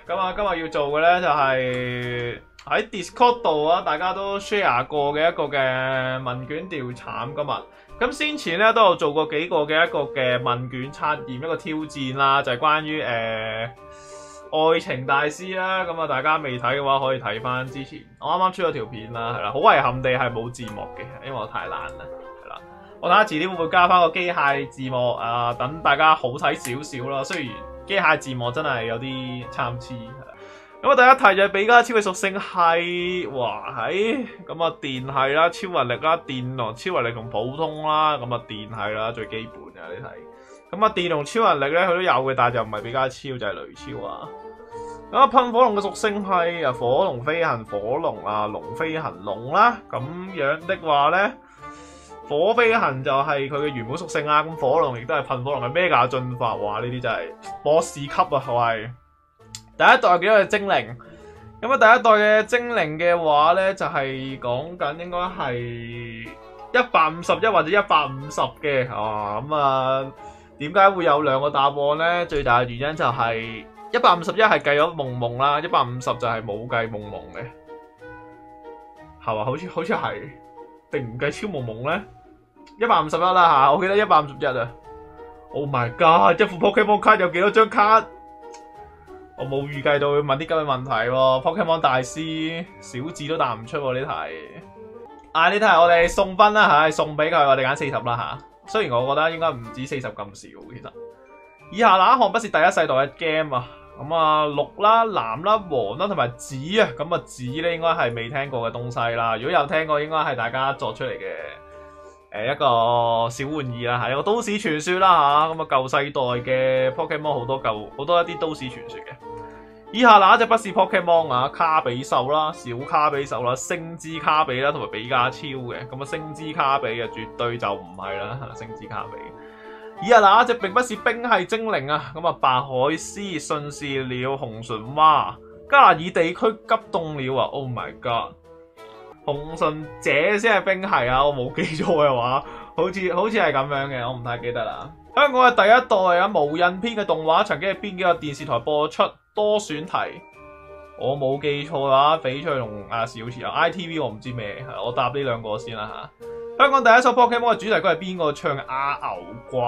咁啊，今日要做嘅咧就係喺 Discord 度啊，大家都 share 過嘅一個嘅問卷調查今日。咁先前咧都有做過幾個嘅一個嘅問卷測驗，一個挑戰啦，就係關於愛情大師啦。咁啊，大家未睇嘅話可以睇翻之前我啱啱出咗條片啦，係啦，好遺憾地係冇字幕嘅，因為我太懶啦，係啦。我睇下遲啲會唔會加翻個機械字幕啊，等大家好睇少少啦。雖然機械字幕真係有啲參差。咁啊，第一題就係比加超嘅屬性係，哇喺咁啊電係啦、超能力啦、電同超能力同普通啦，咁啊電係啦最基本嘅呢題。咁啊電同超能力咧佢都有嘅，但係就唔係比加超，就係雷超啊。咁啊噴火龍嘅屬性係啊火龍飛行火龍啊龍飛行龍啦，咁樣的話咧火飛行就係佢嘅原本屬性啦，咁火龍亦都係噴火龍嘅 mega 進化，哇呢啲真係博士級啊係。第一代幾多嘅精靈？咁啊，第一代嘅精靈嘅話咧，就係講緊應該係151或者150嘅，咁啊，點解會有兩個答案咧？最大嘅原因就係151係計咗夢夢啦，150就係冇計夢夢嘅，係嘛？好似係定唔計超夢夢咧？151啦嚇，我記得151啊。Oh my god！ 一副 Pokemon 卡有幾多張卡？我冇預計到會問啲咁嘅問題喎 ，Pokemon 大師小智都答唔出喎呢題。呢題我哋送分啦嚇，送俾佢，我哋揀40啦嚇。雖然我覺得應該唔止40咁少，其實。以下哪一項不是第一世代嘅 game 啊？咁啊綠啦、藍啦、黃啦同埋紫啊，咁啊紫咧應該係未聽過嘅東西啦。如果有聽過，應該係大家作出嚟嘅。一個小玩意啦，係一個都市傳說啦嚇，咁啊舊世代嘅 Pokemon 好多一啲都市傳說嘅。以下哪一隻不是 Pokemon 啊？卡比獸啦、小卡比獸啦、星之卡比啦，同埋比加超嘅。咁啊星之卡比啊，絕對就唔係啦，星之卡比。以下哪一隻並不是冰系精靈啊？咁啊白海獅、順視鳥、紅唇蛙、加拿爾地區急凍鳥啊 ！Oh my god！紅唇者先係冰系啊！我冇記錯嘅話，好似係咁樣嘅，我唔太記得啦。香港嘅第一代啊無印篇嘅動畫曾經喺邊幾個電視台播出？多選題，我冇記錯嘅話，翡翠同小池啊 ITV 我唔知咩，我答呢兩個先啦嚇。香港第一首 Pokemon 嘅主題歌係邊個唱？阿牛啩？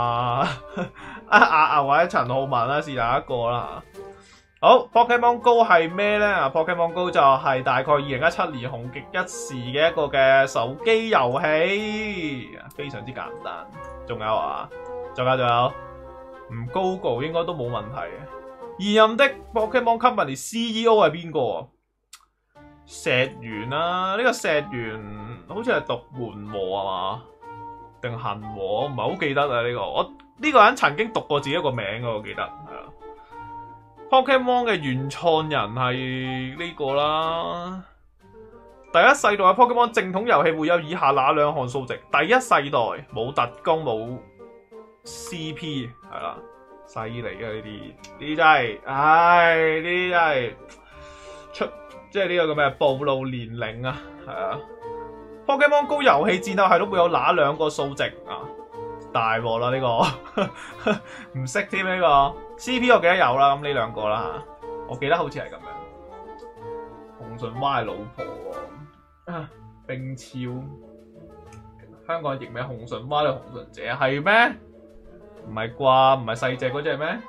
阿牛或者陳浩民啦，是但一個啦嚇。好 Pokemon Go 係咩咧？Pokemon Go 就係大概2017年紅極一時嘅一個嘅手機遊戲，非常之簡單。仲有仲有唔 Google 應該都冇問題嘅。現任的 Pokemon Company CEO 係邊個？石原啦，呢個石原好似係讀緩和係嘛？定恒和？我唔係好記得啊呢個。我呢個人曾經讀過自己一個名嘅，我記得係啦。Pokemon 嘅原創人係呢個啦。第一世代嘅 Pokemon 正統遊戲會有以下哪兩項數值？第一世代冇特工冇 CP 係啦。犀利啊！呢啲真係，呢啲真係即係呢個叫咩？暴露年齡啊，係啊。Pokemon Go 遊戲戰鬥系統會有哪兩個數值啊？大鑊啦呢個，唔識添呢個。CP 我記得有啦，咁呢兩個啦嚇，我記得好似係咁樣。紅唇蛙係老婆喎，冰超。香港譯名紅唇蛙定紅唇姐係咩？唔係啩？唔係細隻嗰隻咩？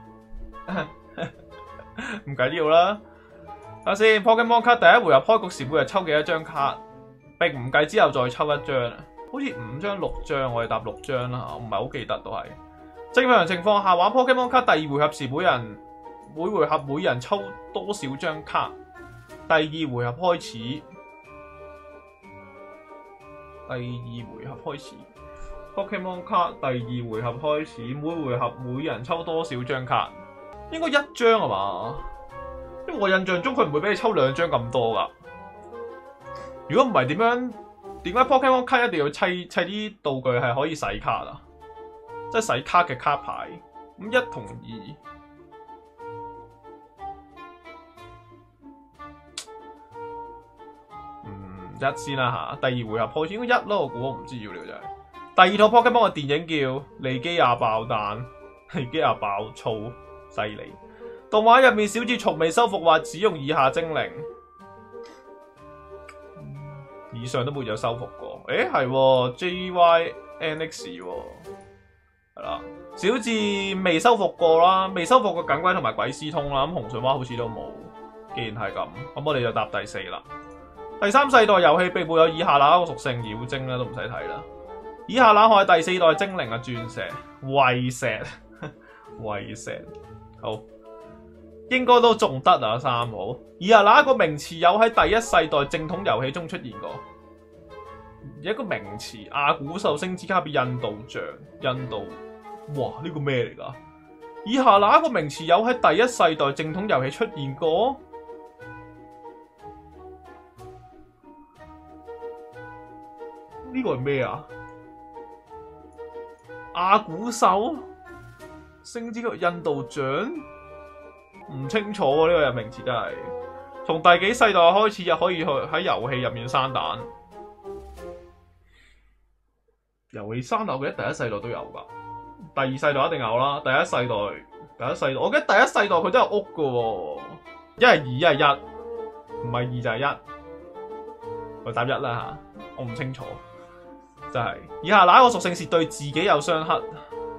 唔緊要啦。睇下先 ，Pokemon 卡第一回合開局時每日抽幾多張卡？並唔計之後再抽一張啊。好似5張6張，我哋答6張啦。我唔係好記得都係。正常情況下玩 Pokemon 卡第二回合時，每回合每人抽多少張卡？第二回合開始。第二回合開始。Pokemon 卡第二回合開始，每回合每人抽多少張卡？應該1張係嘛？因為我印象中佢唔會俾你抽2張咁多噶。如果唔係點解 Pokemon 卡一定要砌啲道具係可以洗卡啊？即係洗卡嘅卡牌。咁1同2，1先啦嚇。第二回合開始應該1咯，我唔知要了就係。第二套 Pokemon 嘅電影叫《利基亞爆彈》，利基亞爆粗，犀利。 動畫入面小智從未修復或使用以下精靈，以上都沒有修復過。誒係 JYNX 係啦，小智未修復過啦，未修復過緊龜同埋鬼絲通啦。咁紅水灣好似都冇。既然係咁，咁我哋就答第四啦。第三世代遊戲並冇有以下哪一個屬性妖精咧，都唔使睇啦。以下哪項係第四代精靈啊？鑽石、衛石、衛石，好，應該都仲得啊。三好。以下哪一個名詞有喺第一世代正統遊戲中出現過？一個名詞，阿古獸星之卡比印度象，印度，哇呢個咩嚟㗎？以下哪一個名詞有喺第一世代正統遊戲出現過？呢個係咩啊？阿古獸星之卡印度象，唔清楚喎，呢個名詞真係。從第幾世代開始就可以去喺遊戲入面生蛋？遊戲生蛋，我記得第一世代都有噶，第二世代一定有啦。第一世代，我記得第一世代佢都有屋噶喎，一係二，一係一，唔係二就係一，我答一啦吓，我唔清楚，真係。以下哪一個屬性是對自己有傷害？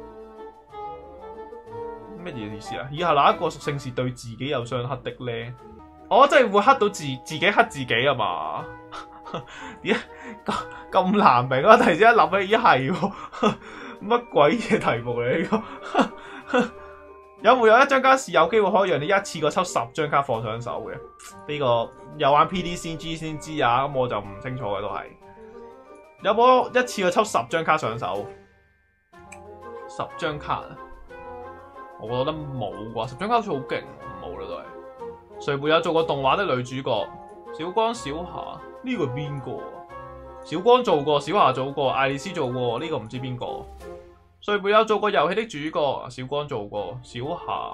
乜嘢意思啊？以下哪一個屬性是對自己有傷害的咧？我真係會黑到自己黑自己啊嘛？點解咁難明啊？突然之間諗起，咦係喎，乜鬼嘢題目嚟呢個？有冇有一張卡是有機會可以讓你一次過抽10張卡放上手嘅？呢個有玩 PDCG 先知啊，咁我就唔清楚嘅都係。有冇一次過抽10張卡上手？10張卡，我覺得冇啩，10張卡好似好勁，冇啦都係。誰沒有做過動畫的女主角？小光、小霞，呢個係邊個啊？小光做過，小霞做過，艾莉絲做過，呢個唔知邊個。誰沒有做過遊戲的主角？小光做過，小霞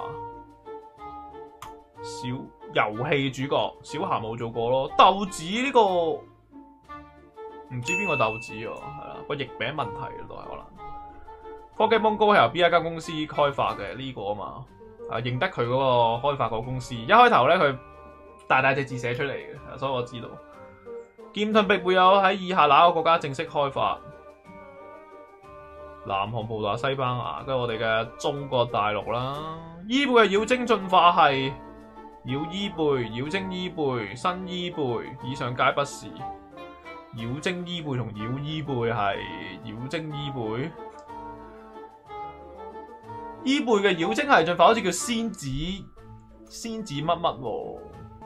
遊戲主角，小霞冇做過咯。豆子呢個唔知邊個豆子啊？係啦，個譯名問題都係可能。Pokemon Go 係由邊一間公司開發嘅？呢個啊嘛。認得佢嗰個開發個公司，一開頭咧佢大隻字寫出嚟嘅，所以我知道。劍盾並沒有喺以下哪個國家正式開發？南韓、葡萄牙、西班牙，跟住我哋嘅中國大陸啦。伊貝嘅妖精進化係妖伊貝、妖精伊貝、新伊貝，以上皆不是。妖精伊貝同妖伊貝係妖精伊貝。伊貝嘅妖精係進化好似叫仙子乜乜喎？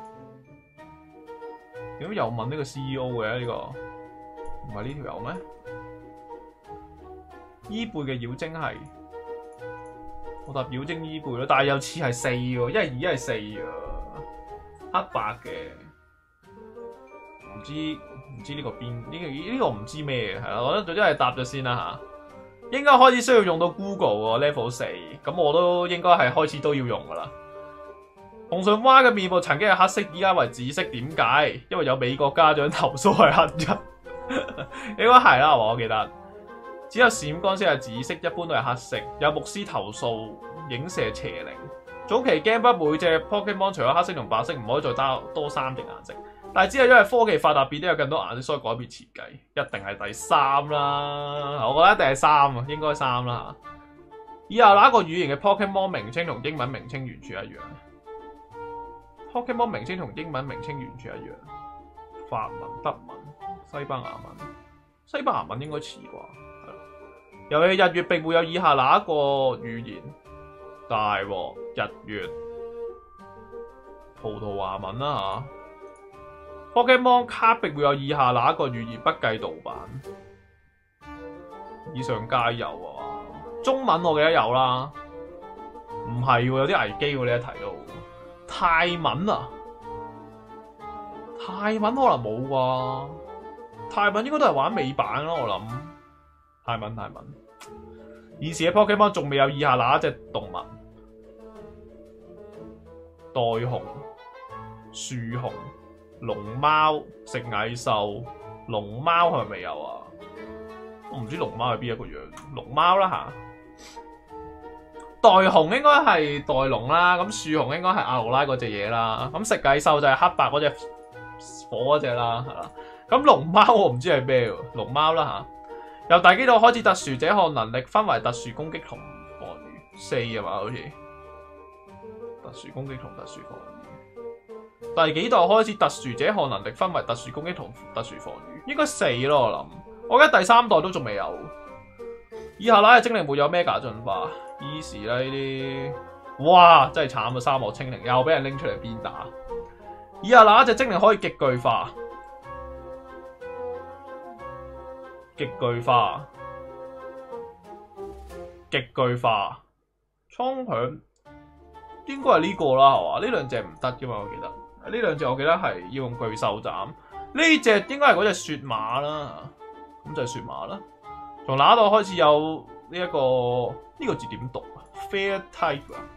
點解又問呢個 CEO 嘅呢個？唔係呢條友咩？伊貝嘅妖精係我答妖精伊貝咯，但係又似係4喎，一係2，一係4啊，黑白嘅，唔知呢個邊呢個唔知咩嘅係啦，我覺得總之係答咗先啦嚇。應該開始需要用到 Google 喎 Level 4，咁我都應該係開始都要用噶啦。紅順蛙嘅面部曾經係黑色，依家為紫色，點解？因為有美國家長投訴係黑人，應該係啦，我記得。只有閃光先係紫色，一般都係黑色。有牧師投訴影射邪靈。早期 Game Boy 每隻 Pokemon 除咗黑色同白色，唔可以再多3隻顏色。但係只係因為科技發達，變得有更多顏色，所以改變設計，一定係第3啦。我覺得一定係3啊，應該3啦。以下哪一個語言嘅 Pokemon 名稱同英文名稱完全一樣 ？Pokemon 名稱同英文名稱完全一樣。法文、德文、西班牙文，西班牙文應該似啩。遊戲日月並沒有以下哪一個語言？大鑊日月，葡萄牙文啦嚇。Pokemon 卡並沒有以下哪一個語言不計盜版？以上皆有啊！中文我記得有啦，唔係喎，有啲危機喎呢一題都。泰文啊，泰文可能冇啩，泰文應該都係玩美版咯，我諗。泰文。現時嘅 Pokemon 仲未有以下哪一隻動物？袋熊、樹熊、龍貓、食蟻獸。龍貓係咪未有啊？我唔知龍貓係邊一個樣。龍貓啦吓。 袋熊應該係袋龍啦，咁樹熊應該係阿羅拉嗰隻嘢啦，咁食蟻獸就係黑白嗰隻火嗰隻啦，係啦。咁龍貓我唔知係咩喎，龍貓啦嚇。由第幾度開始特殊這項能力分為特殊攻擊同防禦4啊嘛，好似特殊攻擊同特殊防禦。第幾代開始特殊這項能力分為特殊攻擊同特殊防禦？應該4咯，我諗。我覺得第3代都仲未有。以下拉嘅精靈沒有 mega 進化 ，easy 啦呢啲。哇，真係慘啊！沙漠精靈又俾人拎出嚟鞭打。以下哪一隻精靈可以極巨化？極巨化，極巨化，蒼響應該係呢個啦，係嘛？呢兩隻唔得噶嘛，我記得。呢兩隻我記得係要用巨獸斬。呢隻應該係嗰隻雪馬啦，咁就係雪馬啦。從哪度開始有呢、這個呢個字點讀啊 ？Fair type 啊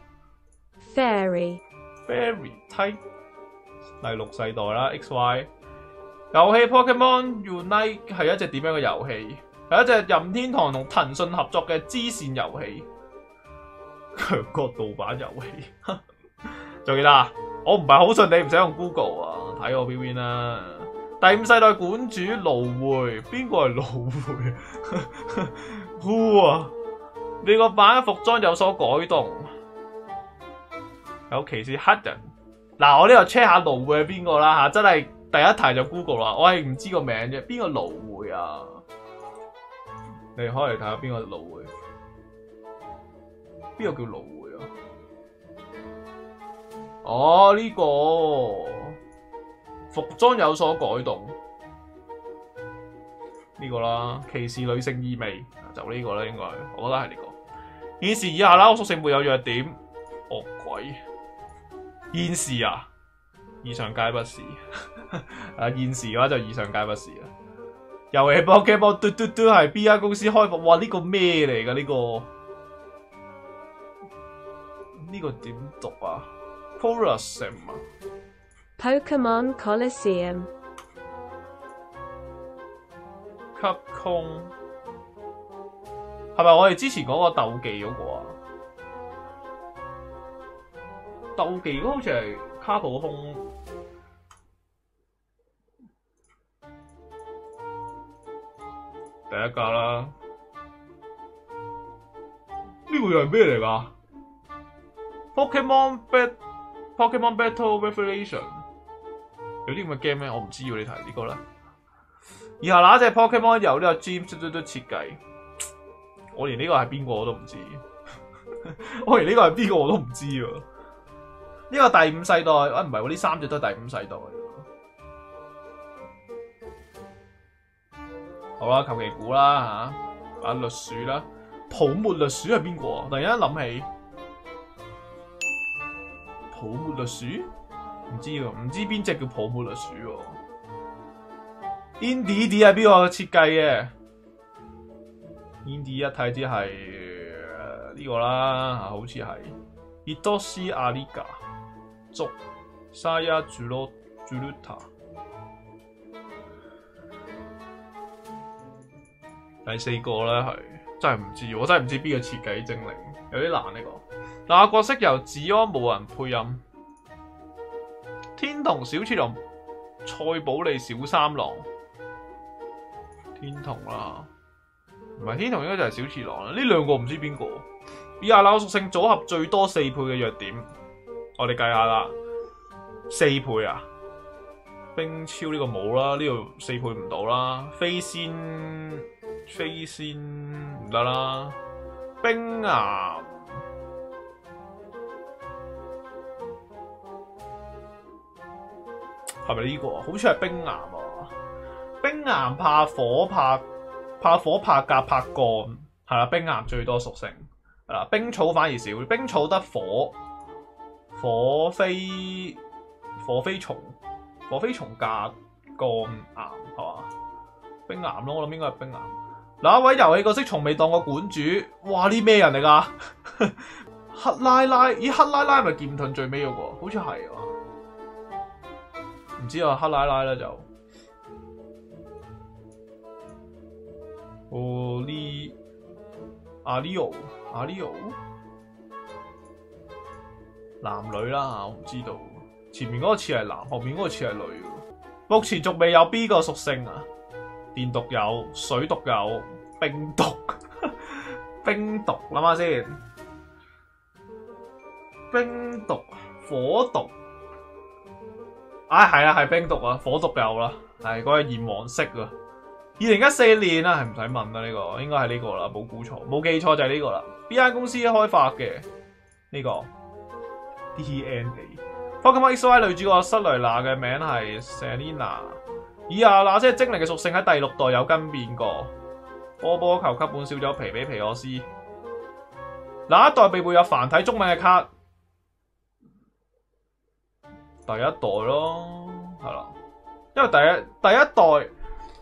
，Fairy type 第6世代啦 ，XY 遊戲 Pokemon Unite 係一隻點樣嘅遊戲？係一隻任天堂同騰訊合作嘅支線遊戲，強國盜版遊戲。仲記得啊？我唔係好信你唔使用 Google 啊，睇我邊啦。第5世代館主蘆薈，邊個係蘆薈？Who 啊？你個版嘅服裝有所改動，有歧視黑人。嗱，我呢度 check 下蘆薈係邊個啦吓，真係第一題就 Google 啦，我係唔知個名啫，邊個蘆薈啊？你開嚟睇下邊個蘆薈？邊個叫蘆薈啊？哦，呢個。服裝有所改動，呢個啦，歧視女性意味，就呢個啦，應該，我覺得係呢個。現時以下啦，我屬性沒有弱點，惡鬼。現時啊，以上皆不是。啊，現時嘅話就以上皆不是啦。遊戲 Pokemon 嘟嘟嘟係邊間公司開發？哇，呢個咩嚟㗎？呢個點讀啊 ？Colosseum 啊。 Pokemon Colosseum Capcom 係咪我哋之前講過鬥技嗰個啊？鬥技嗰個好似係卡普空第一架啦。呢個又係咩嚟㗎？Pokemon Battle Revelation 有啲咁嘅 game 咩？我唔知，要你睇呢個啦。以下哪隻 Pokemon 由呢個 James 都設計？我連呢個係邊個我都唔知。我連呢個係邊個我都唔知喎。呢個第5世代，唔係喎，呢3隻都係第5世代。好啦，求其估啦嚇。啊，栗鼠啦，泡沫栗鼠係邊個啊？突然間諗起泡沫栗鼠。唔知喎，唔知邊隻叫泡沫栗鼠喎。Indy 係邊個設計嘅 ？Indy 一睇知係呢個啦，好似係 Itoshi Ariga 族 Saya Juruta。第4個咧係真係唔知，我真係唔知邊個設計精靈，有啲難呢個。嗱，角色由子安冇人配音。天童小次郎、塞寶利小三郎，天童啦，唔係天童應該就係小次郎啦。呢兩個唔知邊個。以下哪個屬性組合最多4倍嘅弱點？我哋計下啦，4倍啊！冰超呢個冇啦，呢度4倍唔到啦。飛仙唔得啦，冰岩。係咪呢個？好似係冰岩啊！冰岩怕火、怕甲、怕鋼，係啦。冰岩最多屬性，係啦。冰草反而少，冰草得火飛蟲加鋼岩，係嘛？冰岩咯，我諗應該係冰岩。嗱，一位遊戲角色從未當過館主，哇！呢咩人嚟㗎？克拉拉，咦？克拉拉係咪劍盾最尾嗰個？好似係啊。唔知啊，克拉拉啦就，阿里奧， 男女啦，我唔知道。前面嗰個似係男，後面嗰個似係女。目前仲未有 B 個屬性啊，電毒有，水毒有，冰毒，冰毒諗下先，冰毒、火毒，係啊，係冰毒啊，火毒有啦，係嗰個炎黃色啊。2014年啊，係唔使問啦，呢個應該係呢個啦，冇估錯，冇記錯就係呢個啦。邊間公司開發嘅呢個 DNA？Pokemon XY 女主角瑟雷娜嘅名係 Selena。以下那些精靈嘅屬性喺第6代有更變過。波波球級本少咗皮比皮奧斯。那一代被會有繁體中文嘅卡？第一代咯，係啦，因為第一代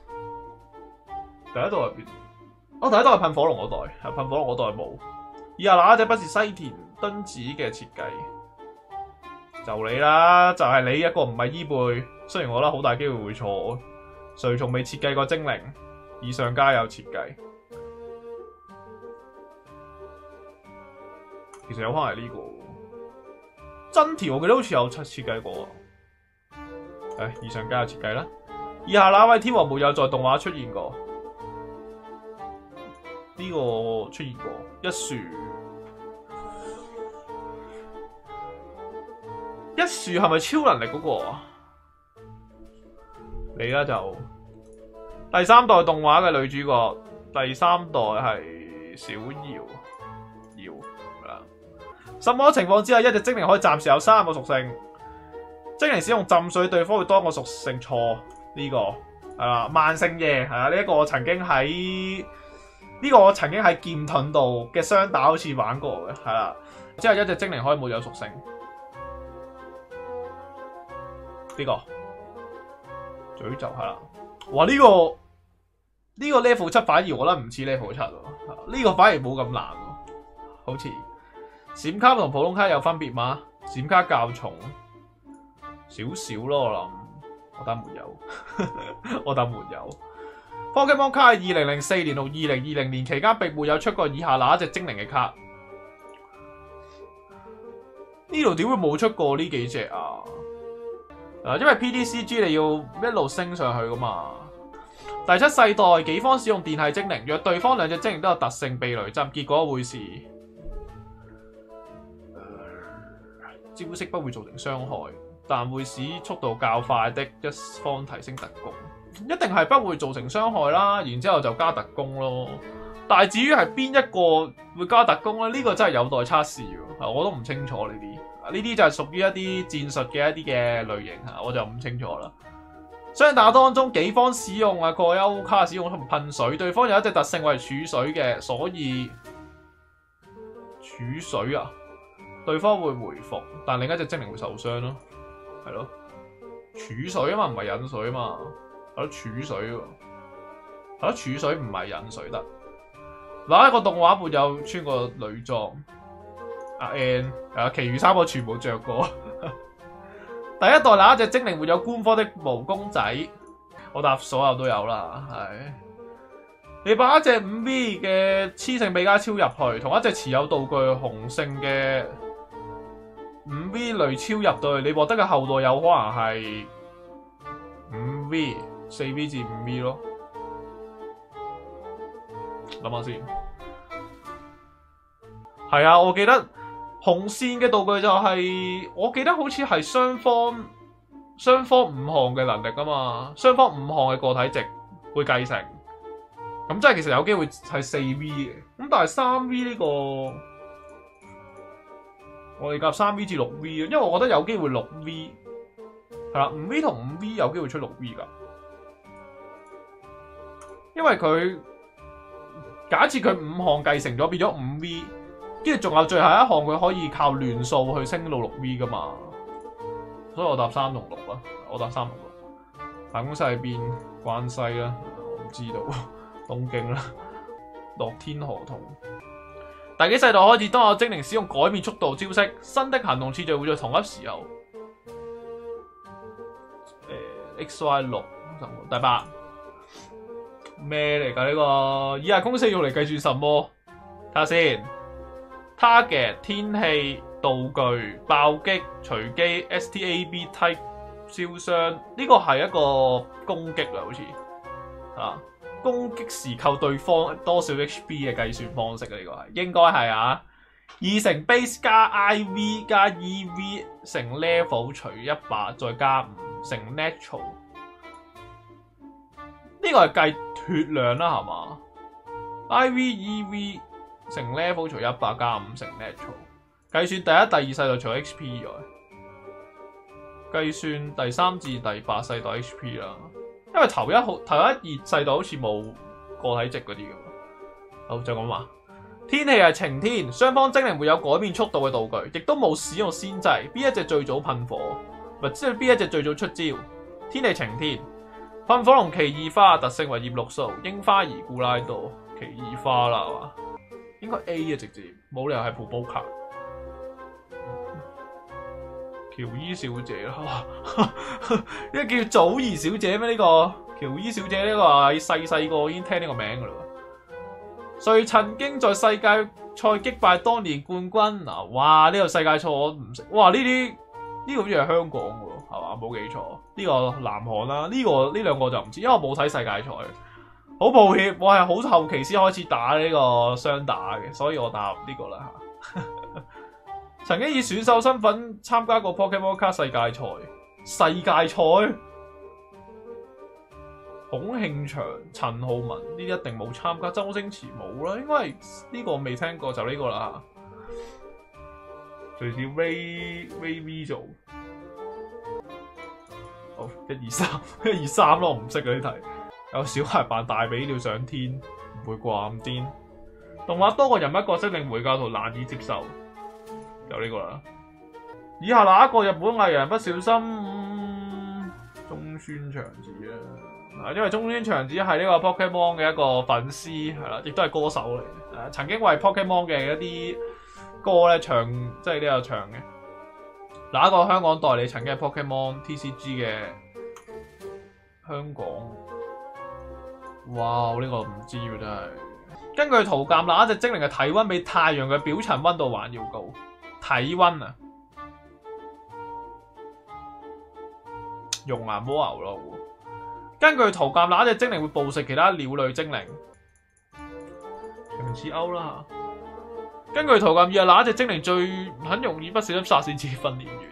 入邊，第一代係噴火龍嗰代，係噴火龍嗰代冇。以下那一隻不是西田敦子嘅設計？就你啦，就係你一個唔係伊貝，雖然我覺得好大機會會錯。誰從未設計過精靈？以上皆有設計。其實有可能係呢個真條，我記得好似有設計過。以上皆有設計啦。以下那位天王沒有在動畫出現過？呢個出現過一樹。一樹係咪超能力嗰個啊？你啦就第3代動畫嘅女主角，第3代係小瑤。什麼情況之下一隻精靈可以暫時有3個屬性？精靈使用浸水，對方會多個屬性。錯，呢個係啦，萬聖夜係啦，呢一個我曾經喺劍盾度嘅雙打好似玩過嘅，係啦，之後一隻精靈可以冇有屬性。呢個詛咒係啦，哇呢個 level 7反而我覺得唔似 level 7喎，呢個反而冇咁難喎，好似閃卡同普通卡有分別嗎？閃卡較重少少咯，我諗我答沒有，我答沒有。Pokemon 卡係2004年到2020年期間並沒有出過以下哪一隻精靈嘅卡？呢度點會冇出過呢幾隻啊？因為 PDCG 你要一路升上去噶嘛。第7世代己方使用電系精靈，若對方2隻精靈都有特性避雷針，結果會是招式不會造成傷害，但會使速度較快的一方提升特攻。一定係不會造成傷害啦，然之後就加特攻咯。但係至於係邊一個會加特攻咧？呢個真係有待測試喎，我都唔清楚呢啲。呢啲就係屬於一啲戰術嘅一啲嘅類型嚇，我就唔清楚啦。雙打當中，己方使用過優卡使用噴水，對方有一隻特性為儲水嘅，所以儲水啊，對方會回復，但另一隻精靈會受傷咯，係咯。儲水啊嘛，唔係引水啊嘛，係咯儲水喎，係咯儲水唔係引水得。嗱，一個動畫沒有穿過女裝。阿 N 其餘3個全部着過。第一代哪一隻精靈沒有官方的毛公仔？我答所有都有啦，係。你把一隻5V 嘅雌性比卡超入去，同一隻持有道具雄性嘅5V 類超入隊，你獲得嘅後代有可能係5V、4V 至5V 咯。諗下先。係啊，我記得。紅線嘅道具就係、我記得好似係雙方5項嘅能力啊嘛，雙方5項嘅個體值會繼承，咁即係其實有機會係 4V 嘅，咁但係 3V 呢個我哋夾 3V 至 6V， 因為我覺得有機會 6V 係啦，5V 同 5V 有機會出 6V 噶，因為佢假設佢5項繼承咗變咗 5V。跟住仲有最後一項，佢可以靠亂數去升到 6V 噶嘛，所以我答3同6啦，我答3同6。辦公室喺邊？關西啦，我唔知道。東京啦，樂天河同。第幾世代開始，當有精靈使用改變速度招式，新的行動次序會在同一時候。XY6第8咩嚟㗎呢個？以下公式用嚟計算什麼？睇下先。Target 天氣道具、爆擊、隨機、STAB type 燒傷，呢個係一個攻擊啦，好似啊，攻擊時扣對方多少 HP 嘅計算方式啊，呢個係應該係啊。2乘 base 加 IV 加 EV 乘 level 除100再加5乘 natural， 呢個係計血量啦，係嘛 ？IV EV 乘 level 除100加5乘 natural， 計算第一、第二世代除 HP 以外，計算第3至第8世代 HP 啦。因為頭一、2世代好似冇個體值嗰啲嘅。好，就咁話。天氣係晴天，雙方精靈會有改變速度嘅道具，亦都冇使用先制。邊一隻最早噴火？或者邊一隻最早出招？天氣晴天，噴火龍奇異花特性為葉綠素，櫻花兒古拉多奇異花啦，係嘛？應該 A 啊，直接冇理由係普布卡。喬伊小姐啦，呢個叫祖兒小姐咩？呢個喬伊小姐呢個係細個已經聽呢個名噶啦。誰曾經在世界賽擊敗當年冠軍嗱？哇！呢個世界賽我唔識。哇！呢個好似係香港喎，係嘛？冇記錯。呢個南韓啦，呢兩個就唔知，因為我冇睇世界賽。好抱歉，我係好後期先開始打呢個雙打嘅，所以我答呢個啦嚇。曾經以選手身份參加過 Pokemon 卡世界賽。孔慶祥、陳浩文呢啲一定冇參加，周星馳冇啦，應該係呢個未聽過就呢個啦。隨時 Ray V 做，好1、2、3咯，我唔識嗰啲題。有小孩扮大髀要上天，唔會啩咁癲。動畫多個人物角色令回教徒難以接受，就呢個啦。以下哪一個日本藝人不小心中村長子啊？因為中村長子係呢個 Pokemon 嘅一個粉絲，係啦，亦都係歌手嚟嘅。曾經為 Pokemon 嘅一啲歌咧唱，即係呢個唱嘅。哪一個香港代理曾經係 Pokemon TCG 嘅香港？哇！呢個唔知喎，真係。根據圖鑑，哪一隻精靈嘅體溫比太陽嘅表層溫度還要高？體溫啊！熔岩魔牛咯。根據圖鑑，哪一隻精靈會捕食其他鳥類精靈？長齒鷗啦。根據圖鑑，以下哪一隻精靈最很容易不小心殺死自己訓練員？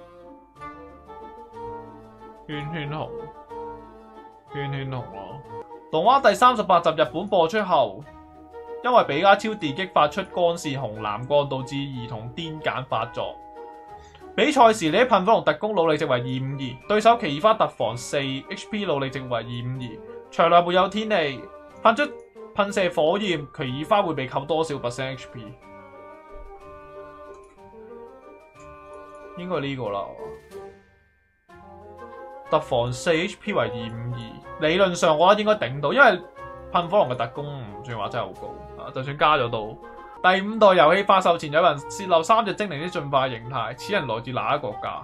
圈圈熊。圈圈熊咯。動畫第38集日本播出後，因為比卡超電擊發出光線紅藍光，導致兒童癲癇發作。比賽時，你喺噴火龍特攻努力值為252，對手奇異花特防4 HP 努力值為252。場內沒有天氣，噴射火焰，奇異花會被扣多少 %HP？ 應該係呢個啦。特防4 HP 為252，理論上我覺得應該頂到，因為噴火龍嘅特攻唔算話真係好高啊，就算加咗到。第5代遊戲發售前，有人泄漏3隻精靈的進化形態，此人來自哪一個國家？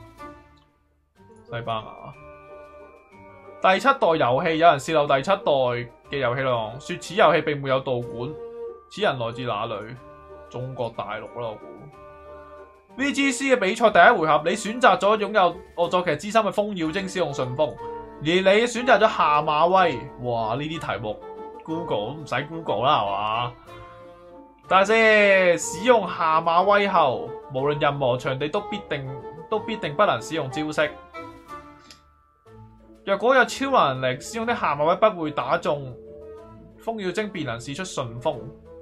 西班牙。第7代遊戲有人泄漏第7代嘅遊戲內容，說此遊戲並沒有道館，此人來自哪裏？中國大陸啦，我估。VGC 嘅比賽第1回合，你選擇咗擁有惡作劇之心嘅風妖精使用順風，而你選擇咗下馬威。哇！呢啲題目 Google 唔使 Google 啦，係嘛？但係先使用下馬威後，無論任何場地都必定不能使用招式。若果有超能力，使用的下馬威不會打中風妖精，便能使出順風。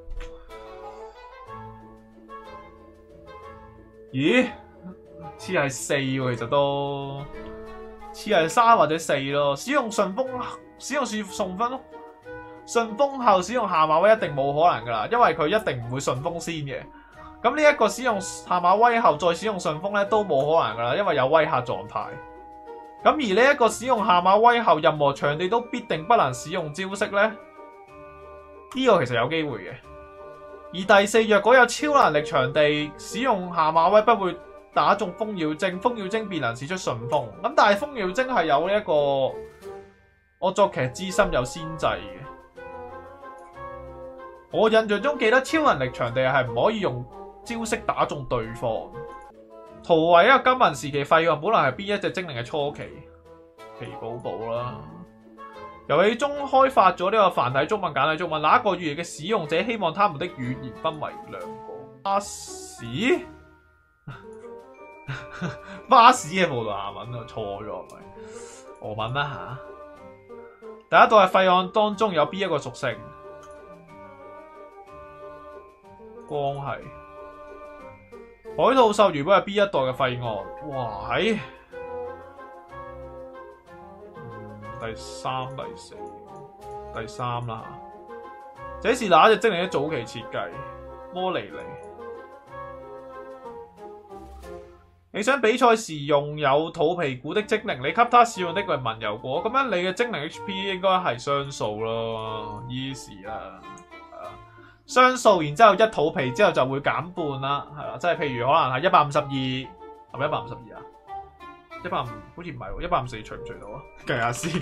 咦？似係4喎，其實都似係3或者4咯。使用順風，使用順風咯。順風後使用下馬威一定冇可能噶啦，因為佢一定唔會順風先嘅。咁呢一個使用下馬威後再使用順風咧都冇可能噶啦，因為有威嚇狀態。咁而呢一個使用下馬威後任何場地都必定不能使用招式咧，呢個其實有機會嘅。而第4，若果有超能力場地，使用下馬威不會打中風妖精，風妖精便能使出順風。咁但係風妖精係有呢一個惡作劇之心有先制嘅。我印象中記得超能力場地係唔可以用招式打中對方。圖為一個金文時期廢案，本來係邊一隻精靈嘅初期？皮寶寶啦。遊戲中開發咗呢個繁體中文、簡體中文，哪一個語言嘅使用者希望他們的語言分為兩個？巴士？巴士嘅葡萄牙文啊，錯咗係咪？俄文啦嚇。第一代嘅廢案當中有邊一個屬性？光係。海兔獸原本係邊一代嘅廢案？哇喺第三、第四、第三啦嚇。這是哪一隻精靈嘅早期設計？摩尼尼。你想比賽時用有肚皮鼓的精靈，你給他使用的係文油果，咁樣你嘅精靈 HP 應該係雙數咯，easy 啦。雙數，然之後一肚皮之後就會減半啦，係啦，即係譬如可能係152，係咪152啊？150好似唔係喎，154除唔除到啊？計下先，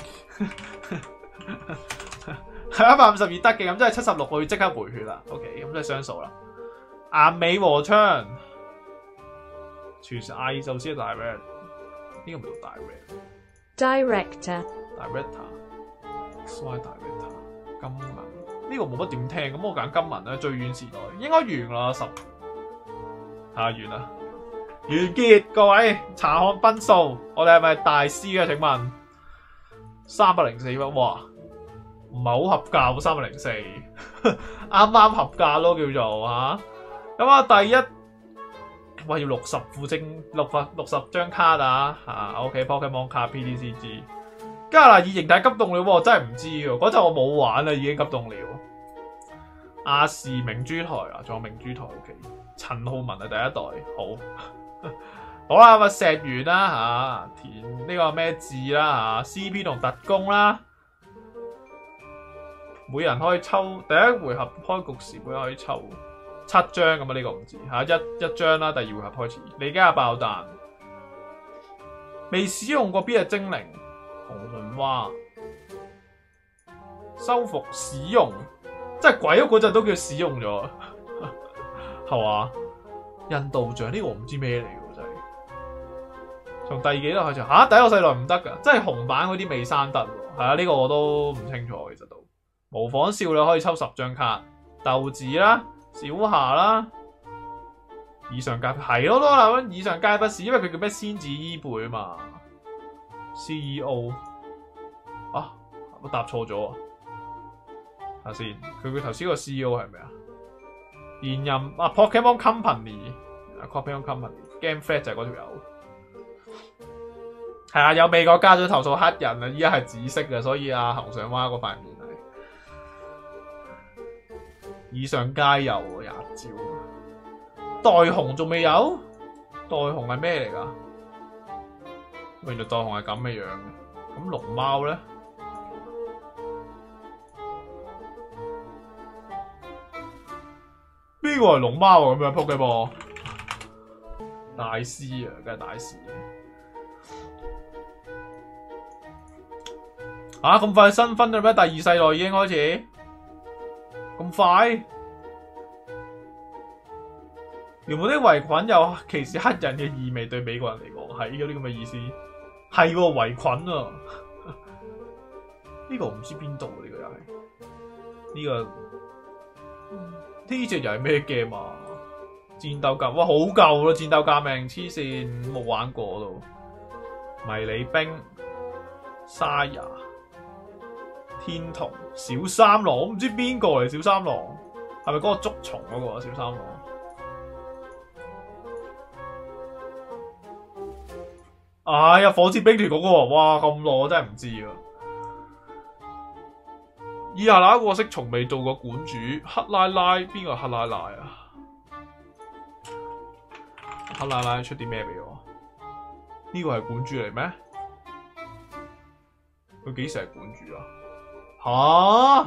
係152得嘅，咁即係76會即刻回血啦。OK， 咁即係雙數啦。岩尾和槍，全是嗌就先 direct， 呢個唔係 Director director，XY director， 金銀。呢個冇乜點聽，咁我揀金文咧，最遠時代應該完啦，10完啦，完結各位查看分數，我哋係咪大師啊？請問304分，哇，唔係好合格喎，304，啱啱合格咯叫做嚇。咁啊，第一，哇要60副精60張卡啊嚇 ，OK，Pokemon 卡 PTCG。加拿大形態急凍了喎，真係唔知喎。嗰陣我冇玩啦，已經急凍了。亞視明珠台啊，仲有明珠台 OK。陳浩文係第一代，好啦，咁石原啦嚇，填呢個咩字啦嚇 ，CP 同特工啦。每人可以抽第一回合開局時，每人可以抽7張咁啊，呢個唔知嚇，一張啦。第二回合開始，你而家爆彈，未使用過邊隻精靈？紅輪蛙修復使用，即係鬼屋嗰陣都叫使用咗，係嘛？印度象呢個我唔知咩嚟嘅真係。從第幾代開始嚇？第一個世代唔得㗎，即係紅版嗰啲未生得喎。係啊，呢個我都唔清楚其實都。模仿少女可以抽10張卡，豆子啦、小霞啦，以上皆係咯啦，以上皆不是，因為佢叫咩仙子伊貝啊嘛。CEO 啊，我答錯咗啊！睇下先，佢頭先個 CEO 係咩啊？現任啊 Pokemon Company，Pokemon Company，Game Flat 就係嗰條友。係啊，有美國家長投訴黑人啊，依家係紫色嘅，所以啊行上蛙嗰塊面係以上皆有廿招。代紅仲未有？代紅係咩嚟㗎？原來代紅係咁嘅樣嘅，咁龍貓咧？邊個係龍貓啊？咁樣撲嘅噃，大師啊，梗係大師啊！咁快新分咗咩？第二世代已經開始，咁快？原本啲圍裙有歧視黑人嘅意味，對美國人嚟講係有啲咁嘅意思。係喎，圍裙啊！呢個唔知邊度呢個又係呢個呢隻又係咩 game 啊？戰鬥革哇好舊咯，戰鬥革命黐線冇玩過咯。迷你兵、沙雅、天童、小三郎，我唔知邊個嚟。小三郎係咪嗰個捉蟲嗰個小三郎？哎呀，火箭兵團嗰個，哇咁耐我真係唔知啊！以下哪一個識從未做過館主？克拉拉，邊個克拉拉啊？克拉拉出啲咩俾我？呢個係館主嚟咩？佢幾時係館主啊？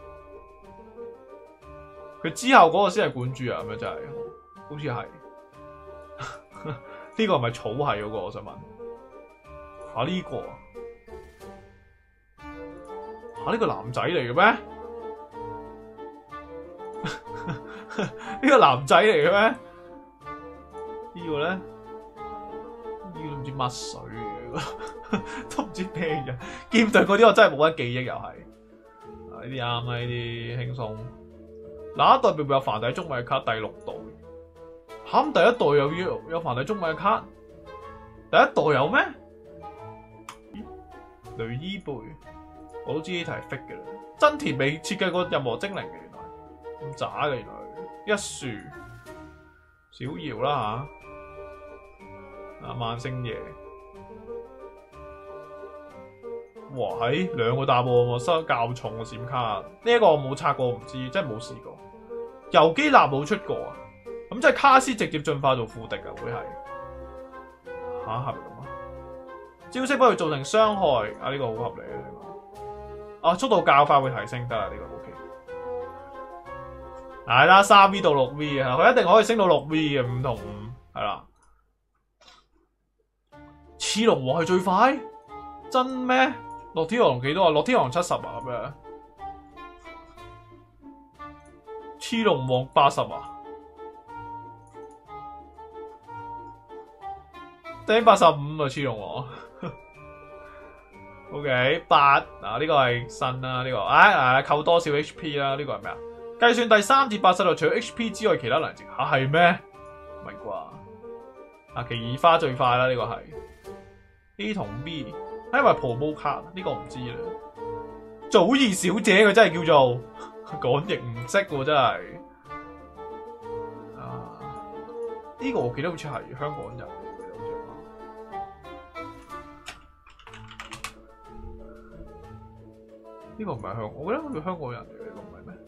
佢之後嗰個先係館主啊？咁樣真係，好似係。呢個係咪草系嗰個？我想問。呢個呢個男仔嚟嘅咩？呢個男仔嚟嘅咩？ 呢個咧，呢個都唔知乜水嘅，都唔知咩嘢。劍盾嗰啲我真係冇乜記憶，又係呢啲啱啊，呢啲輕鬆。嗱一代會唔會有繁體中文嘅卡？第6代，咁第一代有繁體中文嘅卡？第一代有咩？雷伊貝，我都知呢題係 fake 嘅啦。真田未設計過任何精靈嘅，原來咁渣嘅，原來一樹小瑤啦嚇，萬星爺，哇喺2個答案喎，收得較重嘅閃卡，呢一個我冇拆過，唔知真係冇試過。游基納冇出過啊，咁即係卡斯直接進化做副敵啊，會係嚇係咪咁啊？招式不會造成傷害啊！呢個好合理啊！啊，速度較快會提升得啦，呢個 OK。係啦，3V 到6V 啊，佢一定可以升到6V 嘅，5同5係啦。刺龍王係最快，真咩？洛天王幾多啊？洛天王70啊咁樣。刺龍王80啊？頂85啊！刺龍王。OK 8嗱，呢個係新啦，呢個扣多少 HP 啦？呢個係咩啊？計算第3至8世代除咗 HP 之外，其他能值嚇係咩？唔係啩？啊，奇異花最快啦，呢個係 A 同 B， 係咪 promo 卡？呢個唔知啦。祖兒小姐佢真係叫做講譯唔識喎，真係啊！呢個我記得好似係香港人。呢個唔係香港，我覺得好似香港人嚟嘅，呢個唔係咩？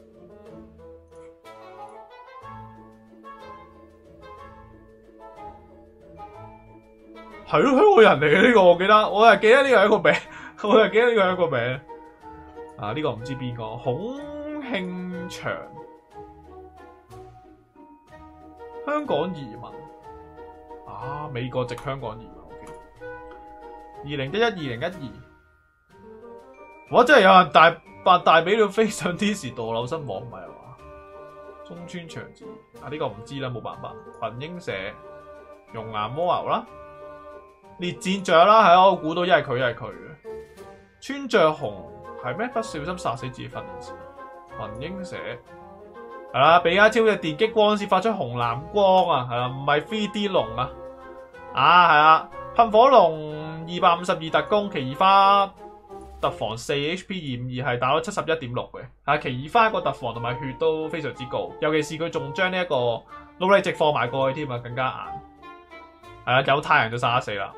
係咯，香港人嚟嘅呢個，我係記得呢個係一個名，我係記得呢個係一個名。啊，呢個唔知邊個？孔慶祥，香港移民啊，美國籍香港移民。OK， 2011、2012。我真係有人大髀到飛上天時墮樓身亡，唔係嘛？中村長治啊，呢個唔知啦，冇辦法。群英社、熔岩魔牛啦，烈戰象啦，係我估到一係佢一係佢嘅。村著雄係咩？不小心殺死自己訓練師。群英社係啦，比亞超嘅電擊光線發出紅藍光啊，係啦，唔係 3D 龍啊。啊，係啊，噴火龍252特攻，奇異花。特防4 HP 252係打到71.6嘅，但係奇異花個特防同埋血都非常之高，尤其是佢仲將呢一個努力值放埋過去添啊，更加硬。係啦，有太陽就殺得死啦。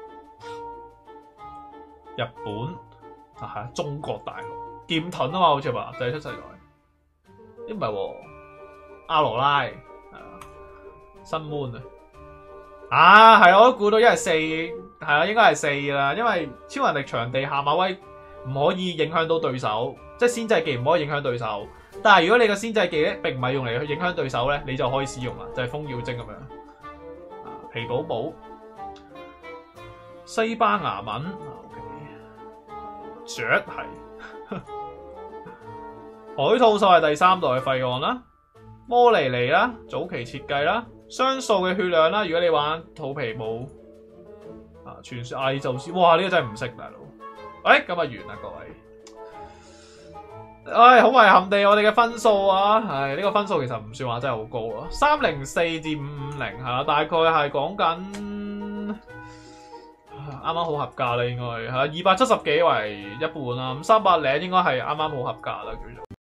日本啊係中國大陸劍盾啊嘛，好似話第7世代，唔係喎，阿羅拉係啊，新 moon 啊，係我都估到一係4，係啊，應該係4啦，因為超能力場地下馬威。唔可以影響到對手，即係先制技唔可以影響對手。但係如果你個先制技咧並唔係用嚟去影響對手咧，你就可以使用啦，就係風妖精咁樣。皮寶寶、西班牙文、雀係海兔獸係第3代嘅廢案啦，摩尼尼啦，早期設計啦，雙數嘅血量啦。如果你玩肚皮舞啊，傳說阿爾宙斯，哇呢個真係唔識大佬。咁啊完啦各位，好遺憾地我哋嘅分數啊，呢個分數其實唔算話真係好高咯，304至550係啦，大概係講緊啱啱好合格啦，應該係270幾為一半啦，咁300零應該係啱啱好合格啦叫做。